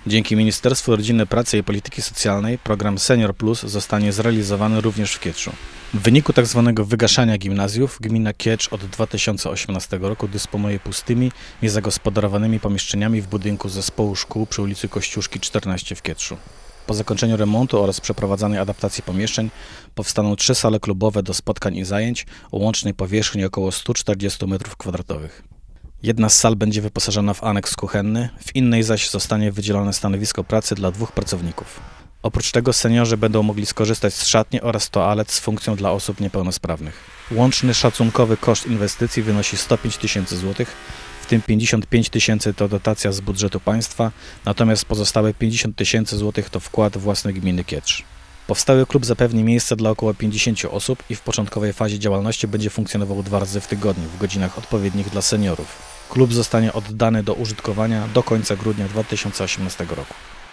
Dzięki Ministerstwu Rodziny, Pracy i Polityki Socjalnej program Senior Plus zostanie zrealizowany również w Kieczu. W wyniku tzw. wygaszania gimnazjów gmina Kiecz od 2018 roku dysponuje pustymi, niezagospodarowanymi pomieszczeniami w budynku Zespołu Szkół przy ulicy Kościuszki 14 w Kieczu. Po zakończeniu remontu oraz przeprowadzanej adaptacji pomieszczeń powstaną 3 sale klubowe do spotkań i zajęć o łącznej powierzchni około 140 m². Jedna z sal będzie wyposażona w aneks kuchenny, w innej zaś zostanie wydzielone stanowisko pracy dla 2 pracowników. Oprócz tego seniorzy będą mogli skorzystać z szatni oraz toalet z funkcją dla osób niepełnosprawnych. Łączny szacunkowy koszt inwestycji wynosi 105 000 złotych, w tym 55 000 to dotacja z budżetu państwa, natomiast pozostałe 50 000 złotych to wkład własny gminy Kiecz. Powstały klub zapewni miejsce dla około 50 osób i w początkowej fazie działalności będzie funkcjonował 2 razy w tygodniu w godzinach odpowiednich dla seniorów. Klub zostanie oddany do użytkowania do końca grudnia 2018 roku.